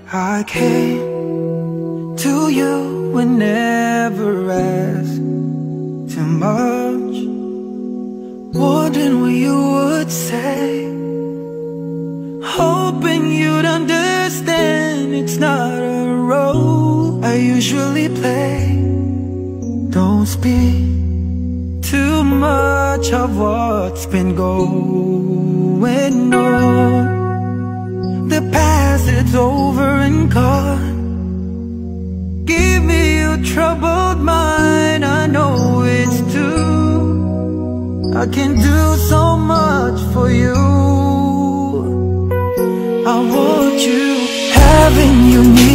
I came to you and never asked too much, wondering what you would say, hoping you'd understand it's not a role I usually play. Don't speak too much of what's been going on. The past, it's over and gone. Give me your troubled mind, I know it's true. I can do so much for you. I want you, having you near